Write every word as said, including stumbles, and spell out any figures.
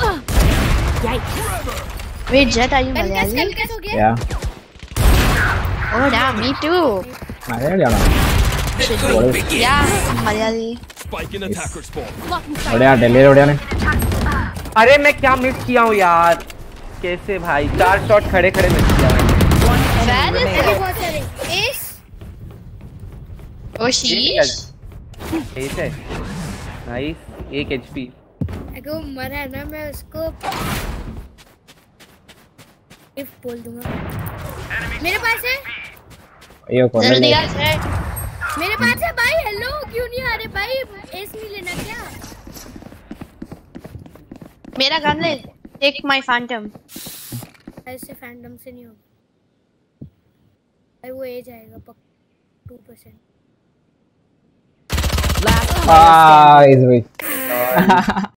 Wait, Jet, are you Malayali? Yeah. Oh damn, me too. Malayali or not? Yeah, I'm Malayali. Spike in attacker spawn. बढ़िया दिल्ली बढ़िया ने. अरे मैं क्या miss किया हूँ यार. कैसे भाई चार शॉट खड़े खड़े मिस किया. Where is it? Ace. Oh sheesh. Ace है. Nice. एक H P. अगर मरा ना मैं उसको इफ बोल दूंगा. मेरे पास है. ये कौन है? जल्दी आ जाए. मेरे पास है भाई. हेलो क्यों नहीं आ रहे भाई? एस नहीं लेना क्या? मेरा गन ले. Take my phantom. ऐसे फैंडम से नहीं होगा. भाई वो ए जाएगा पक्का two percent. Ah, is weak.